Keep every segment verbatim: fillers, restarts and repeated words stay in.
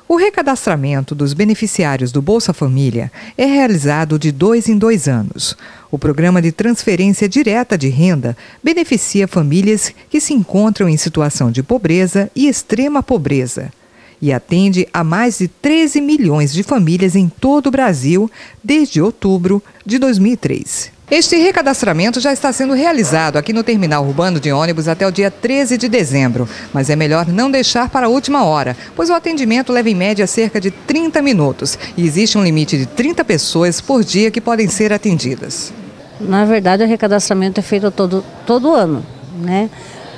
O recadastramento dos beneficiários do Bolsa Família é realizado de dois em dois anos. O programa de transferência direta de renda beneficia famílias que se encontram em situação de pobreza e extrema pobreza e atende a mais de treze milhões de famílias em todo o Brasil desde outubro de dois mil e três. Este recadastramento já está sendo realizado aqui no terminal urbano de ônibus até o dia treze de dezembro, mas é melhor não deixar para a última hora, pois o atendimento leva em média cerca de trinta minutos e existe um limite de trinta pessoas por dia que podem ser atendidas. Na verdade, o recadastramento é feito todo, todo ano, né?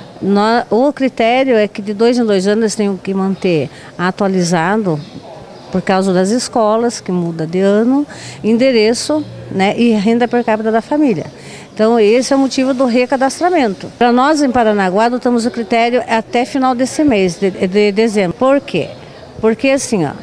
O critério é que de dois em dois anos eles têm que manter atualizado, por causa das escolas, que muda de ano, endereço, né, e renda per capita da família. Então esse é o motivo do recadastramento. Para nós em Paranaguá adotamos o critério até final desse mês, de, de dezembro. Por quê? Porque assim, ó,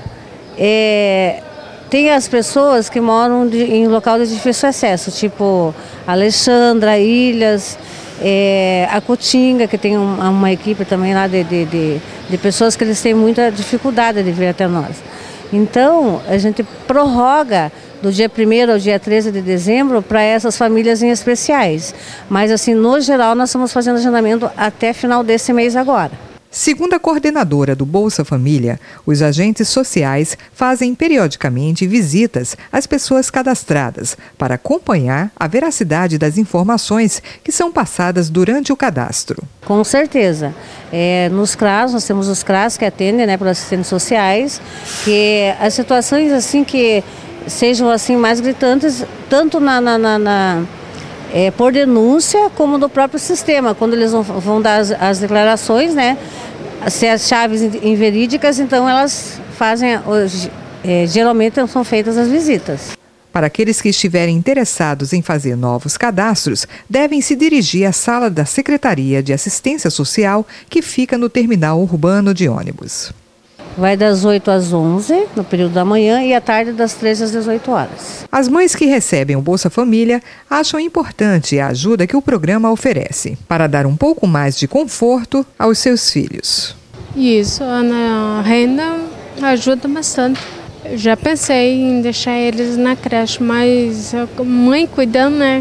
é, tem as pessoas que moram de, em local de difícil acesso, tipo Alexandra, Ilhas, é, a Cotinga, que tem um, uma equipe também lá de, de, de, de pessoas que eles têm muita dificuldade de vir até nós. Então, a gente prorroga do dia primeiro ao dia treze de dezembro para essas famílias em especiais. Mas, assim, no geral, nós estamos fazendo agendamento até final desse mês agora. Segundo a coordenadora do Bolsa Família, os agentes sociais fazem periodicamente visitas às pessoas cadastradas para acompanhar a veracidade das informações que são passadas durante o cadastro. Com certeza. É, nos C R A S, nós temos os C R A S que atendem, né, pelos assistentes sociais, que as situações assim que sejam assim mais gritantes, tanto na... na, na, na É, por denúncia, como do próprio sistema, quando eles vão, vão dar as, as declarações, né? Se as chaves inverídicas, então elas fazem, é, geralmente são feitas as visitas. Para aqueles que estiverem interessados em fazer novos cadastros, devem se dirigir à sala da Secretaria de Assistência Social, que fica no terminal urbano de ônibus. Vai das oito às onze, no período da manhã, e à tarde das treze às dezoito horas. As mães que recebem o Bolsa Família acham importante a ajuda que o programa oferece, para dar um pouco mais de conforto aos seus filhos. Isso, a renda ajuda bastante. Eu já pensei em deixar eles na creche, mas a mãe cuidando, né?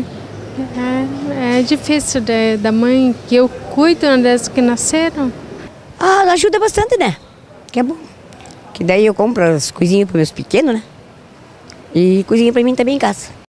É, é difícil de, da mãe que eu cuido desde que nasceram. Ah, ajuda bastante, né? Que é bom. Que daí eu compro as coisinhas para meus pequenos, né? E coisinha para mim também em casa.